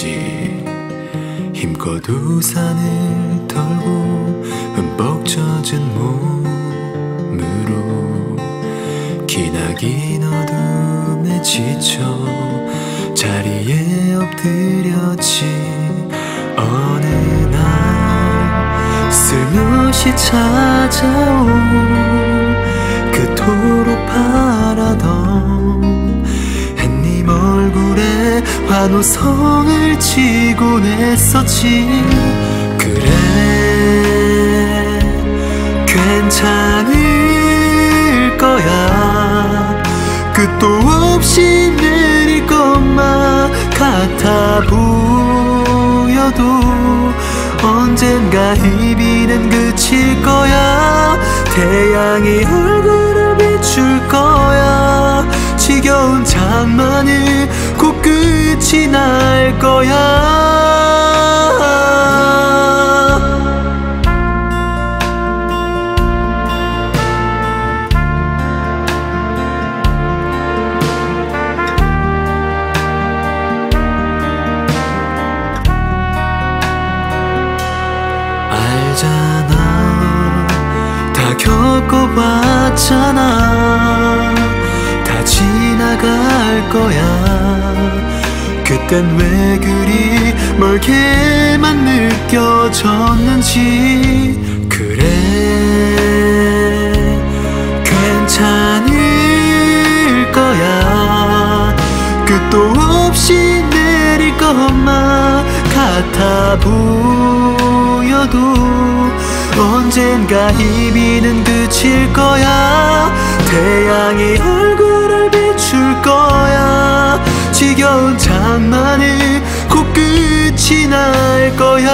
있지. 힘껏 우산을 털고 흠뻑 젖은 몸으로 기나긴 어둠에 지쳐 자리에 엎드렸지. 어느 날 슬며시 찾아온 그토록 바라던 햇님 얼굴에 환호성을 치곤 했었지. 그래 괜찮을 거야. 끝도 없이 내릴 것만 같아 보여도 언젠가 이 비는 그칠 거야. 태양이 얼굴을 비출 거야. 지겨운 장마는 곧 끝이 날 거야. 알잖아, 다 겪어봤잖아. 다 지나갈 거야. 그땐 왜 그리 멀게만 느껴졌는지. 그래 괜찮을 거야. 끝도 없이 내릴 것만 같아 보여도 언젠가 이 비는 그칠 거야. 태양이 얼굴을 비출 거야. 지겨운 장마는 곧 끝이 날 거야.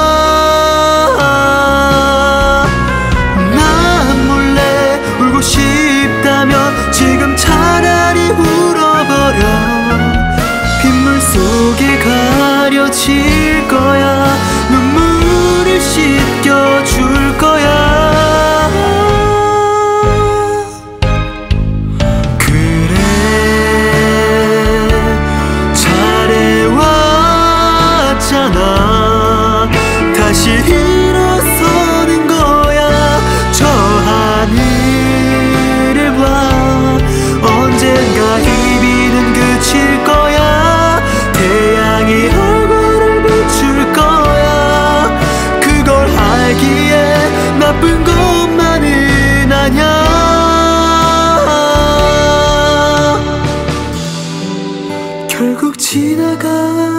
난 몰래 울고 싶다면 지금 차라리 울어버려. 빗물 속에 가려질 거야. 눈물을 씻겨줄 거야. 그래 잘해왔잖아. 다시 일어서는 거야. 저 하늘을 봐. 언젠가 이 비는 그칠 거야. 태양이 얼굴을 비출 거야. 그걸 알기에 나쁜 것만은 아냐. 결국 지나가